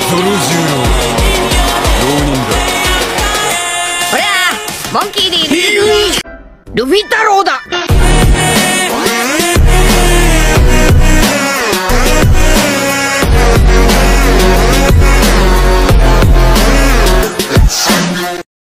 ゾロジュロ浪人だ。 ほらモンキーでいるルフィ太郎だ。